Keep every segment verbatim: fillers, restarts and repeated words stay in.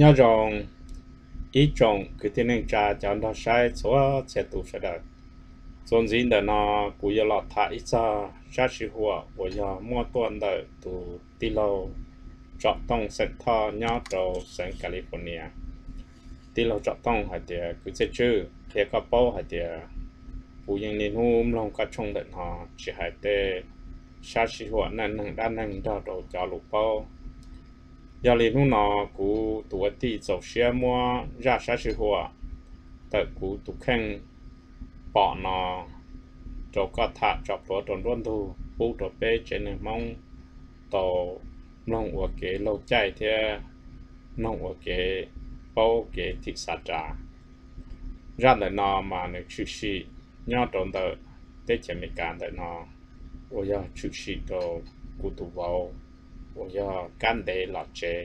nhớ rằng ý trong cái tên nên trả cho nó sai số sẽ tụ sẽ được trong gì đó nó cũng yêu lọt thả ít ra sát sự hòa và giờ mua tuần đời tụ tì lâu chọn tông sẽ thọ nhớ trong sang California tì lâu chọn tông hay thì cứ sẽ chữ thì có bao hay thì phụ nhân nên hôm lòng các trong đợt họ chỉ hay để sát sự hòa nên năng đa năng đó đồ cho lục bao giờ liền hôm nọ cụ tuổi tỷ dầu xe mua ra sát sự hòa tại cụ tụ khen bỏ nó cho có thả cho bỏ tròn luôn thu bố trò bê trên này mong tàu nông ở cái lâu chạy thì nông ở cái bao cái thịt sa trà ra lại nó mà nó chịu sĩ nhau tròn tờ tết chỉ mấy cán tại nó ôi giờ chịu sĩ đồ cụ tụ vào ôi giờ cán để lọt chế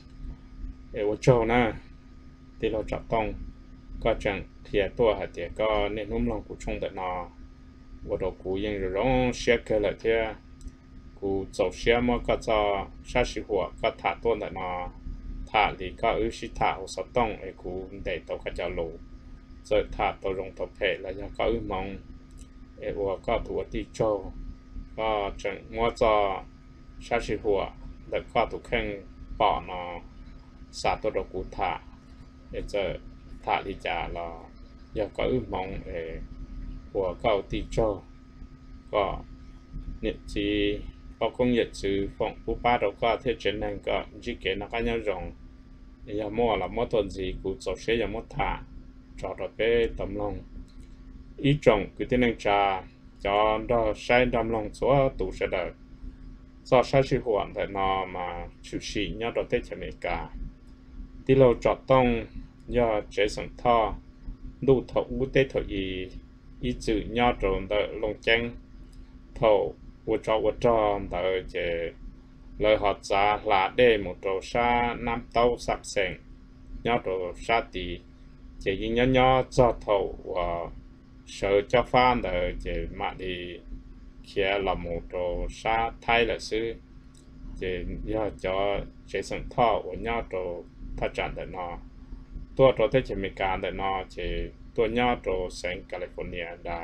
ôi châu nè thìเราจับต้องก็จังเทียตัวหาเทียก็เน้นนุ่มลงกูชงแต่นอว่าเรากูยังร้องเสียเกลือเทียกูจบเสียมันก็จะชาชิหัวก็ถาตัวแต่นอถาลีก็อือชิถาหัวสต้องไอ้กูได้ตัวก็จะรู้เจอถาตัวลงตัวเพลแล้วยังก็อือมองไอ้วัวก็ตัวที่โจก็จังมัวจะชาชิหัวแล้วก็ถูกแข่งปอนอสาตัวดกูถาไอ้เจอถาลีจ่าเราอยากก็อึมองเออหัวเก้าตีโจก็เนี่ยจีพอคงอยากซื้อฟองผู้ป้าเราก็เทศนั่นก็จีเกนักการยังรองยามัวละมัวตัวจีกูจบเสียยามัวถาจอดไปตำลงอีจงคือที่นั่งจ่าจอดใช้ดำลงสัวตูเสด็จซอใช้ชีหัวแต่นอมาชุชียอดเทศอเมริกาที่เราจอดต้องยอดเจสันท่อดูถกวุ้เตถอีอีจือยอดตรงเดลงแจ้งถกวัวจอวัวจอมเดเจเลยหอดจ้าลาเดหมดโตชาน้ำเต้าสับเสงยอดโตชาตีเจยิงยอดยอดจอถกว่าเสือเจ้าฟ้าเดเจมาดีเขียลำหมดโตชาไทยละซื้อเจยอดจอเจสันท่อวัวยอดโตทัจันเดนอตัวตัวที่จะมีการแต่นอเจตัวยอดตัวเซนแคลิฟอร์เนียดา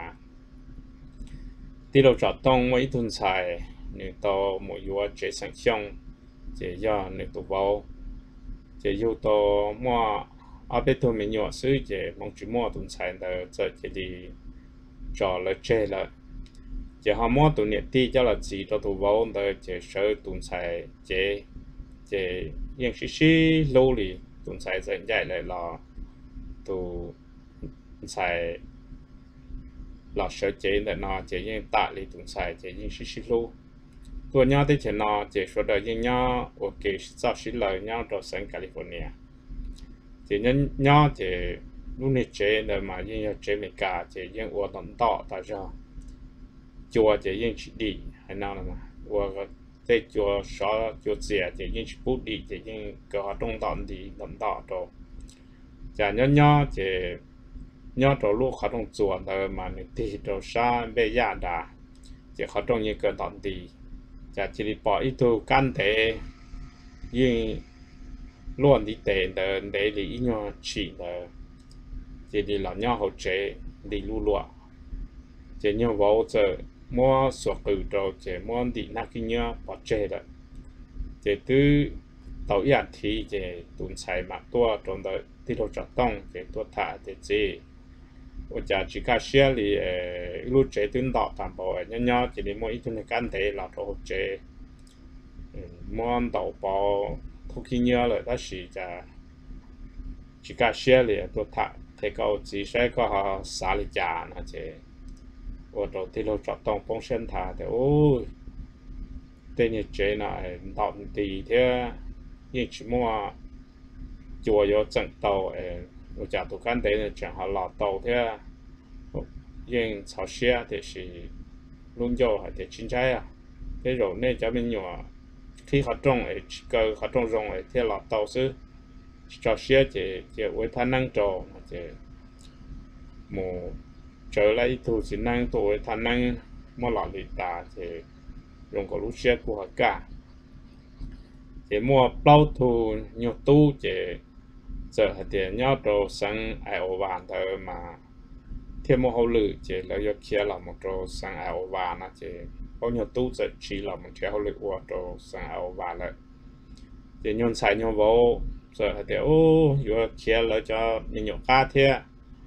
ที่เราจะต้องไว้ทุนใช้ในตัวหมวยเจสังช่องเจยอดในตัวเบาเจอยู่ตัวมัวเอาไปตัวมีหยวซื้อเจมองจุมัวทุนใช้เดอจะจะดีจอเลยเจละเจหามัวตัวเนี่ยที่จะละจีตัวตัวเบาเดอเจเสือทุนใช้เจเจยังชิชิโลลีตุนใส่เส้นใหญ่เลยรอตัวใส่หลอดเชื้อเจนแต่นอเจยังตาลีตุนใส่เจยังชิชิลูตัวยอดที่เจนอเจชัวเดยังยอโอเคชอบชิเลยยอตัวเซนแคลิฟอร์เนียเจยังยอเจลูกนี่เจเดินมายังยอเจเมกาเจยังอวดต่อแต่จะจัวเจยังชิดีให้น่าละมาอวดแต่จัวชอจัวเสียจะยิ่งพูดดีจะยิ่งก็ต้องตอนดีตอนต่อตัวจะย่อย่อจะย่อตัวลูกเขาต้องจัวเดิมมาในที่ตัวชาเบียดาจะเขาต้องยิ่งเกินตอนดีจะจิริปออีตัวกันเตยิ่งล้วนดีเตเดินเดลีย่อฉีเดินจะดีหล่อย่อเขาเจดีลู่ลัวจะย่อว่าจะมัวสวกตัวโตเจมัวดีนักกินเนาะพอเจละเจตื้อต่อยาทีเจตุนใช้มาตัวตรงที่เราจะต้องเจตัวถ่าเจเจว่าจะจิกาเชียลีเอ่อรู้เจตุนต่อตามบ่อยเนาะเจนี่มัวอีตุนในการเตะเราโตเจมัวต่อปอทุกกินเนาะเลยถ้าสิจะจิกาเชียลีตัวถ่าเทก็จีใช้ก็สาลิจานะเจว่าเราที่เราจับต้องป้องเส้นทางแต่โอ้ยเต้นเจน่ะตอนตีเท่ายิ่งชิมัวจัวโยจังโตเออเราจากตุกันเต้นจังหาหลอดโตเท่ายิ่งชาวเชียแต่สิลุงโยให้แต่ชินใจอ่ะแต่เราเนี่ยจะเป็นอยู่ที่เขาตรงไอ้เกิดเขาตรงตรงไอ้ที่หลอดโตซื้อชาวเชียเจเจไว้ท่านั่งโจเจหมู่trở lại thu chỉ năng tuổi thằng năng mua lọ lì tà thì dùng có lúc xe của cả thì mua bao thu nhiều tu thì giờ hạt tiền nhau đồ sang ai ô vàng thôi mà thêm một hậu lử chỉ là do kia là một đồ sang ai ô vàng nó chỉ bao nhiêu tu giờ chỉ là một cái hậu lử của đồ sang ai ô vàng lại chỉ nhon xài nhon vô giờ hạt tiền ô do kia là cho những nhọ cá thế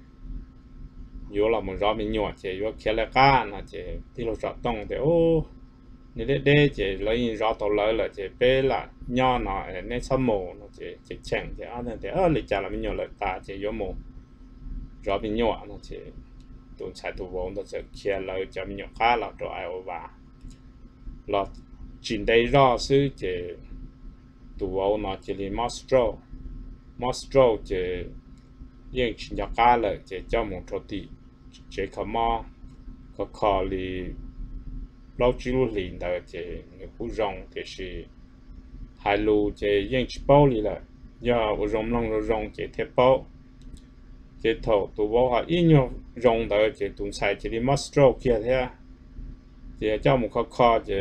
do là một rõ mình nhọ chỉ do kia là cá nó chỉ thì lo rõ tông thì ô như thế đây chỉ lấy rõ tàu lợi là chỉ bé là nho nó nên sắm mồ nó chỉ chỉ chẳng chỉ ăn thì ở lịch trả là mình nhọ lợi ta chỉ do mồ rõ mình nhọ nó chỉ tụi chạy tụi vốn nó sẽ kia lợi cho mình nhọ khá là cho ai và là chính đây rõ sư chỉ tụi vốn nó chỉ là monstro monstro chỉ riêng chính nhọ khá lợi chỉ cho một chỗ tỷ chỉ có mò có khó li lâu chỉ lu liền đó chỉ người phụ rong thì是hai lu chỉ riêng chỉ bao li là giờ ở rong long rồi rong chỉ thiết bao chỉ thầu tụ bao họ ít nhiều rong đó chỉ tụng sai chỉ đi monstro kia thế chỉ cho một khó khó chỉ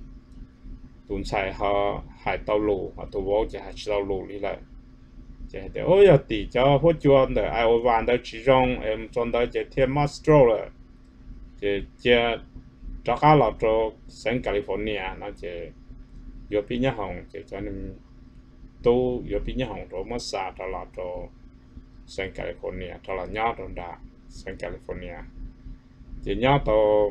tụng sai họ hai tàu lu họ tụ bao chỉ hai tàu lu li là chỉ để ôi giờ tỷ cho hỗ trợ đó ai ở van đó chỉ rong em chọn đó chỉ thiết monstro là chỉ chỉ cho cá lọt cho sang California nó chỉ có pin nhá hồng chỉ cho nên tu có pin nhá hồng rồi mất xa cho lọt cho sang California cho là nhá trong đó sang California chỉ nhá to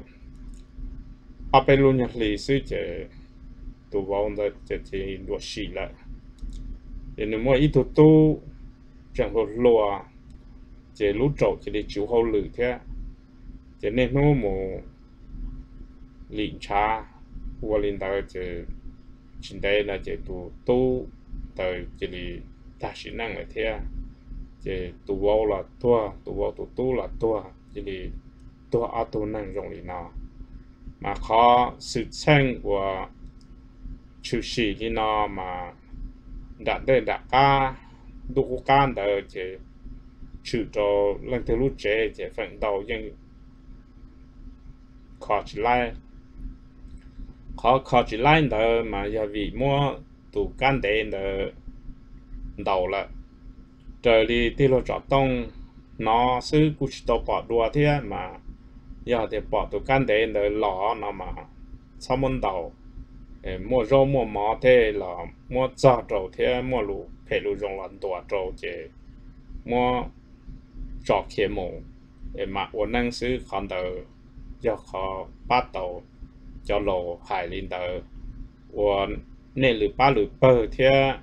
ở bên luôn nhật lý sư chỉ tu vào đó chỉ chỉ đuổi xì lại thì nếu mà ít tu tu chẳng có lúa chỉ lúa trâu chỉ để chịu hậu lử thế chỉ nên nó một lính cha của lính đó chỉ chính đây là chỉ tu tu tới chỉ là ta sĩ năng ở thế chỉ tu vào là tua tu vào tu tu là tua chỉ là tua ở tu năng dùng lính nào mà khó sự tranh của chủ sĩ lính nào mà đã đây đã ca đủ can đó chỉ chủ cho lần thứ lúc chế chỉ phần đầu nhưng khó chỉ lại khó khó chỉ lại đó mà giờ vì mua tủ can để đó đầu là trời đi thì lo chọn tông nó sư cũng chỉ bỏ đùa thế mà giờ thì bỏ tủ can để đó lỏ nó mà sau môn đầu mua rau mua mỏ thế là mua giò trâu thế mua lù phải lù rong lần đùa trâu chứ mua chọc kia mù mà uốn năng sư còn đầu giờ khó bắt đầu cho lò hải linh tờ và nên lử ba lử bờ thế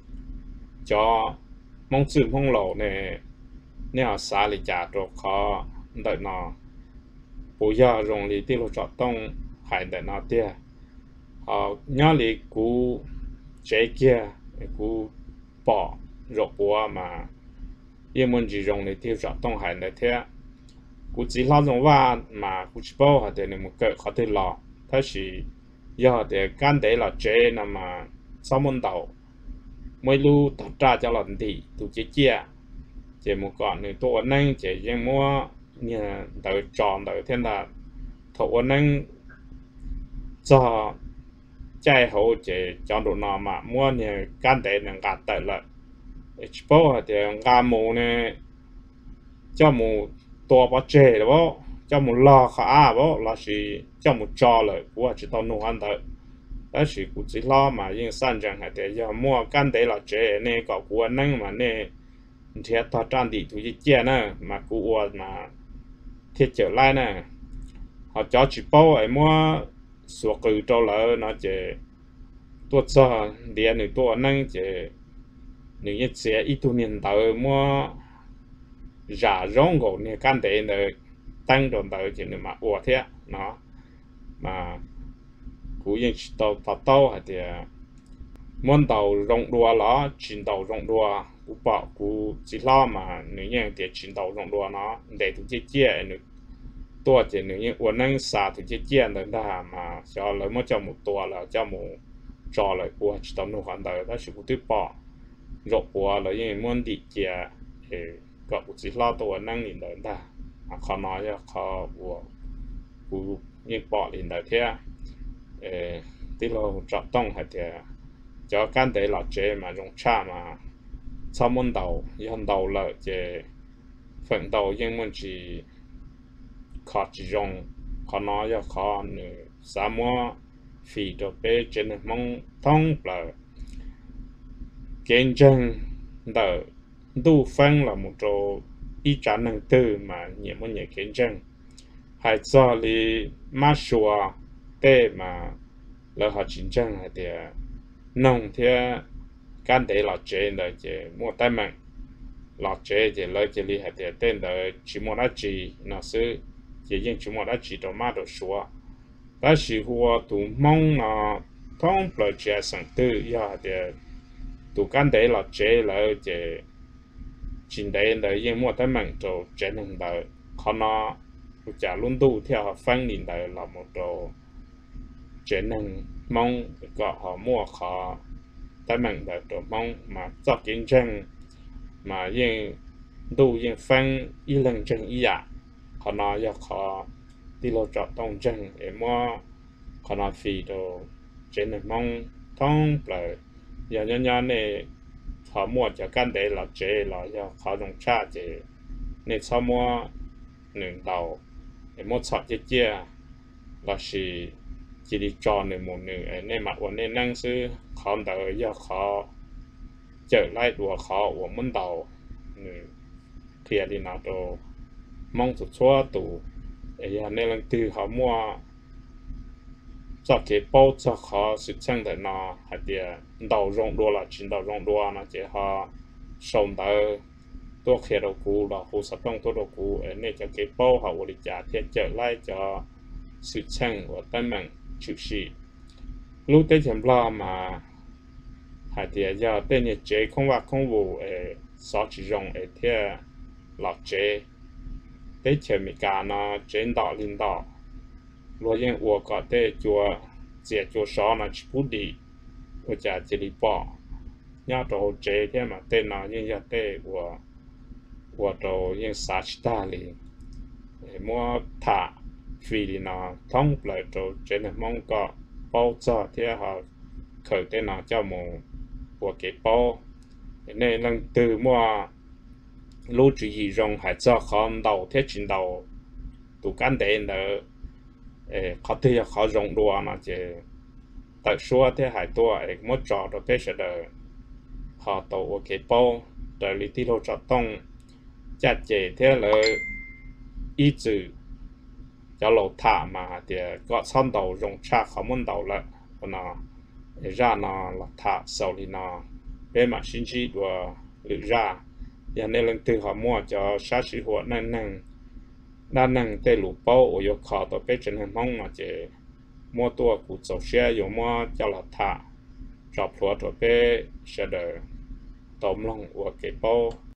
cho mong chữ mong lò này nếu họ xả lì trả cho khó đợi nó bây giờ dùng lì tiêu cho tông hải đợi nó tia họ nhớ lì cú chế kia cú bỏ rột bùa mà yên muốn chỉ dùng lì tiêu cho tông hải đợi thế cú chỉ lo dùng va mà cú chỉ bao họ để một cái họ để lò它是要的干得了这那么上门道每路打炸叫人地都接接这么讲你多能这样么你到撞到天啦头能做再好这讲到那嘛么你干得能干得了只不过的干么呢叫么多把这了不cho một lò khá bố là chỉ cho một trò lợi của chỉ tao nô ăn tới đó chỉ cũng chỉ lo mà nhưng sản chẳng hay để cho mua căn đấy là chế này có của năng mà này thì tao trang đi tụi chị chia nè mà của mà thiết trở lại nè họ cho chỉ bao ấy mua số cử trâu lợi nó chế tuột ra điện này tuột năng chế nếu như sẽ ít tu niệm tới mua giả rong gỗ này căn đấy này tăng đồn tới chỉ là mà ủa thế nó mà cú yên tàu tàu tàu hay thì muốn tàu rong đua nó chiến tàu rong đua cú bảo cú chỉ lo mà nếu như để chiến tàu rong đua nó để tụi chị chia nữa tua chỉ nếu như uốn năng xả tụi chị chia nữa đó mà cho lấy một cho một tua là cho một trò lại của chỉ tàu nó hoàn tới đó chỉ cú tự bỏ rộng của là như muốn đi chia thì cậu chỉ lo tua năng nhìn tới đó khó nói cho khó của của những bỏ lên đời thế tí lo trọng tông hay thì cho căn để lọt chế mà dùng cha mà sau môn đầu yon đầu lợi chế phần đầu nhưng mình chỉ khó chỉ dùng khó nói cho khó nữa sao mua phí đồ bê trên mong thông là kinh doanh đỡ đủ phân là một chỗ ít trả năng tư mà nhiều muốn nhiều kinh doanh hay cho li mà xua tê mà lỡ họ chiến tranh hay thì nông thì can để là chế là chế mua tay mình là chế thì lỡ chế li hay thì tên là chỉ mua đã chỉ nó sẽ chỉ riêng chỉ mua đã chỉ đồ mà đồ xua但是我都忙啊，通不接上头呀的，都干得了这了这，今天的因莫得门就这能的，可能不加轮度跳分领的那么多，这能忙个好莫好，得门的就忙嘛做竞争，嘛因都因分一人争一呀，可能要考。đi lô trọ tông chân em mua còn là phì đồ trên này mong thông là giờ nhỏ nhỏ này họ mua cho căn để là chế là giờ họ dùng cha chế nên sau mua nương đầu em mua sọt chế chia là chỉ chỉ đi tròn này một nửa nên mặt ổn nên năng sư họ đợi giờ họ trở lại đùa họ của muốn đầu nửa kia đi nào đồ mong tụt xóa tụ ấy nên là từ họ mua cho cái bao cho họ sự chân để nó hay là đầu rong đua là chính đầu rong đua nó chỉ họ sống tới tôi khi đầu cũ là hồ sơ trong tôi đầu cũ ấy nên cho cái bao họ đi trả thiết trở lại cho sự chân của tâm mình chịu sĩ lúc tới chấm lo mà hay là giờ tên nhà chế không vào không vụ ấy sao chỉ rong ấy thế là chế tế前面干呢，领导领导，罗因我搞的做解决少呢，去不离，我家这里包，要到这天嘛，对呢，人家对我，我都因啥去打理，么他费的呢，通不来都真的忙个包扎天哈，口的呢叫么，我给包，那能对么？lúc chỉ dùng hay cho con đầu thế chính đầu tụ can đến nữa có thể họ dùng đùa nó chỉ tại số thế hay tua một trò đó thế sẽ được họ tổ cái bao đời lý tiêu cho tông chặt chế thế là ý chữ cho lỗ thả mà thì có xong đầu dùng cha không muốn đầu lại nó ra nó là thả sau thì nó bên mà xin chỉ đùa lựa ra giờ nên lần từ họ mua cho sát sĩ hộ năng năng đa năng tê lũ bao ở chỗ khó tổ bé chân hình mong mà chỉ mua tua cụ dầu xe dùng mua cho là thả chọc lúa tổ bé sẽ đỡ tóm lòng của cái bao